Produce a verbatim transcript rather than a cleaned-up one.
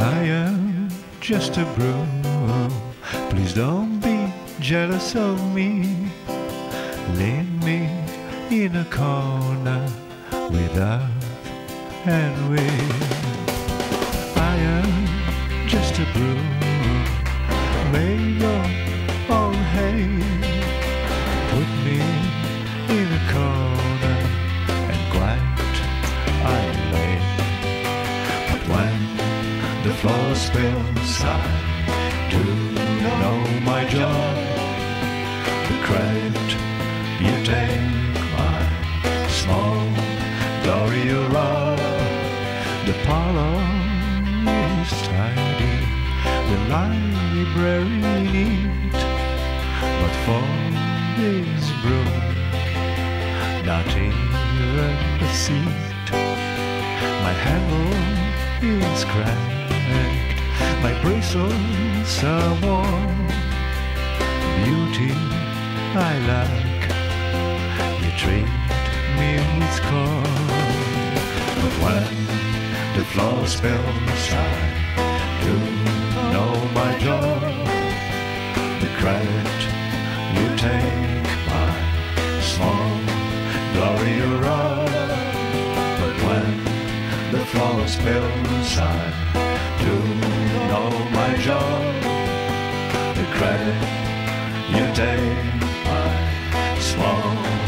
I am just a broom. Please don't be jealous of me. Leave me in a corner with earth and wind. I am just a broom made of all hay. Put me in a corner and quiet I lay. But when the floor spills, I do know my joy. The credit you take, my small glory you rob. The parlor is tidy, the library neat, but for this broom, not even a seat. My handle is cracked, my bristles are worn. Beauty I lack, you treat me with scorn. But when the floor spills, I do know my joy. The credit you take, my small glory you rob. But when the floor spills, I do know my joy. The credit you take, my small